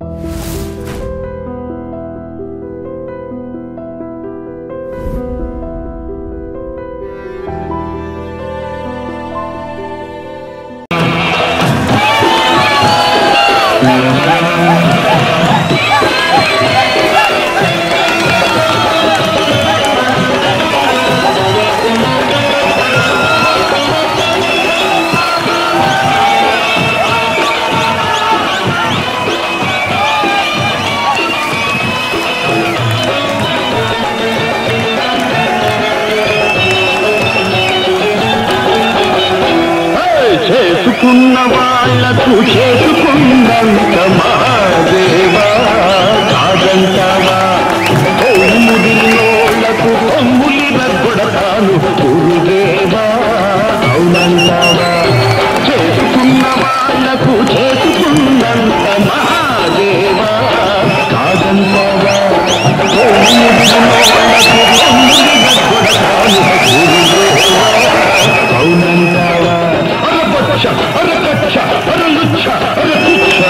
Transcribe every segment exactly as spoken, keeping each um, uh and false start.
చేసుకున్న వాళ్ళకు చేసుకున్నంత మహాదేవా కాదంటావా కొమ్ముడిలోళ్లకు కొమ్ములిన కొడతాను గురుదేవా అవునంటావా చేసుకున్న వాళ్ళకు చేసుకున్నంత మహాదేవా కాదంటావా కొమ్ముడిలోళ్లకు కొమ్ములిన కొడతాను గురుదేవా అవునంటావా अरे कच्चा अरे लुच्चा अरे तुच्छा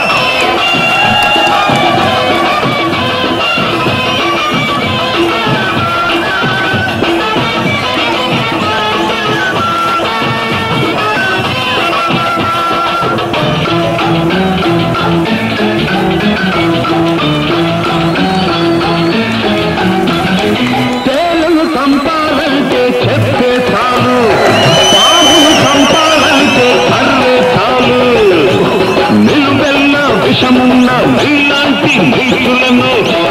तेलु संपादंटे చెప్పే చాలు పాములు సంపాదంటే కర్రే చాలు నిలువెల్ల విషమున్న మీలాంటి నీతులను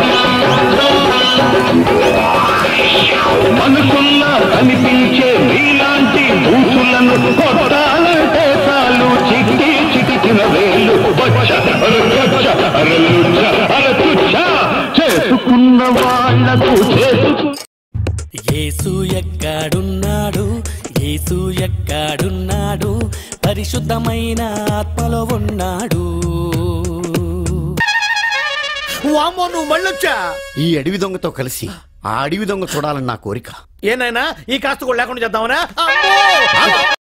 మనసుల్లా కనిపించే మీలాంటి బూతులను కొట్టాలంటే చాలు చిట్టి చిటికిన వేలు బచ్చ అరగచ్చ అరలుచ్చ అరచుచ్చ చేసుకున్న వాళ్లకు చేసుకు యేసు ఎక్కడున్నాడు యేసు ఎక్కడున్నాడు పరిశుద్ధమైన ఆత్మలో ఉన్నాడు. వామ్మో నువ్వు మళ్ళొచ్చా? ఈ అడవి దొంగతో కలిసి ఆ అడవి దొంగ చూడాలని నా కోరిక. ఏనాయనా ఈ కాస్త కూడా లేకుండా చేద్దామనా?